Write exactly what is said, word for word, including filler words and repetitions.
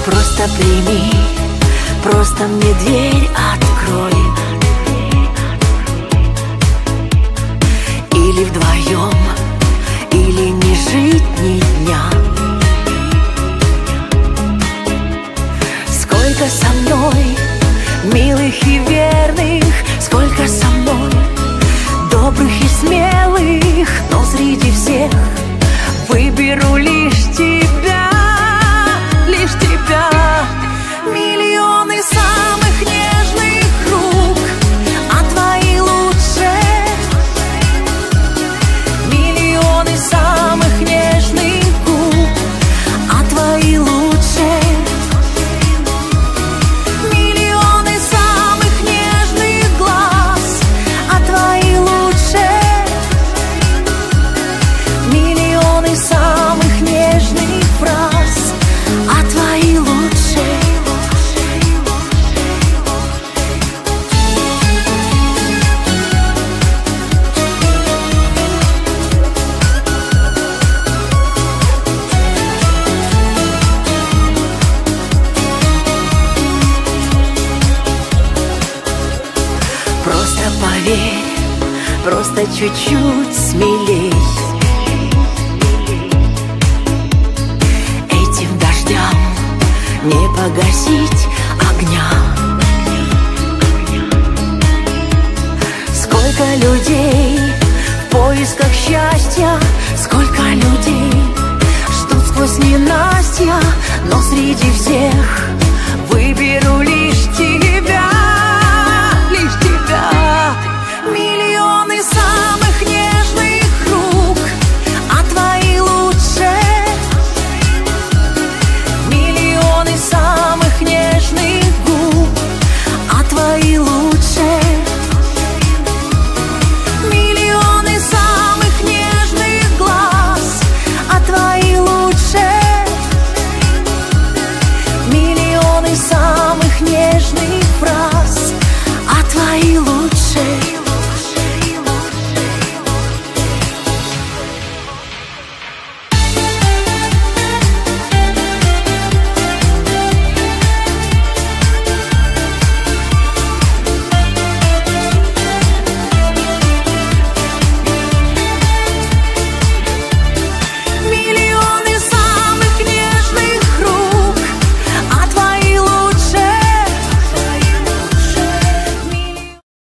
Просто прими, просто мне дверь открой. Или вдвоем, или не жить ни дня. Сколько со мной милых и верных, сколько со мной добрых и смелых, но среди всех выберу лишь тебя, лишь тебя. Миллионы самых нежных рук, а твои лучше. Миллионы самых нежных губ, а твои лучше. Миллионы самых нежных глаз, а твои лучше. Миллионы самых нежных фраз, а твои лучше. Просто поверь, просто чуть-чуть смелей. Этим дождям не погасить огня. Сколько людей в поисках счастья, сколько людей ждут сквозь ненастья, но среди всех